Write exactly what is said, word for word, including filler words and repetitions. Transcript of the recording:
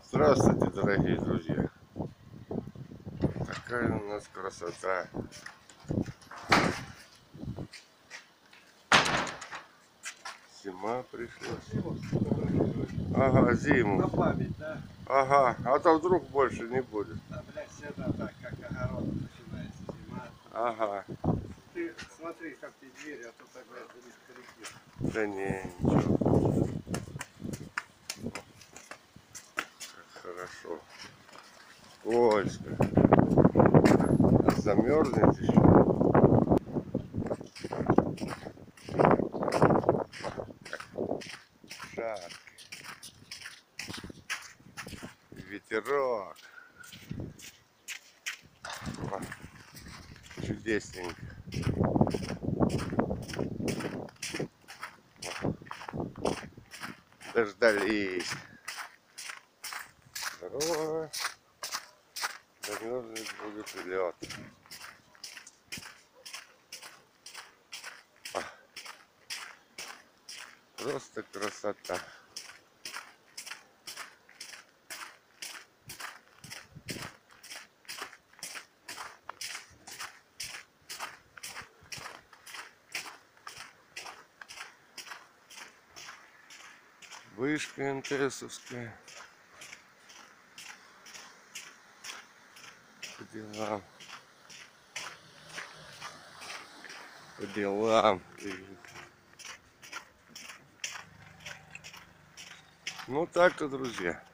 Здравствуйте, дорогие друзья! Такая у нас красота! Зима пришла. Ага, зиму. На память, да? Ага, а то вдруг больше не будет. А, блядь, всегда так, как огород начинается зима. Ага. Ты смотри, как ты двери, а то так, блядь, будешь перейти. Да не, ничего. Как хорошо. Скользко. А замерзнет еще. Жарко. Ветерок. О, чудесненько. Дождались. Здорово. Замерзнет будет лед. А, просто красота. Вышка эн тэ эсовская. По делам. По делам. Ну так-то, друзья.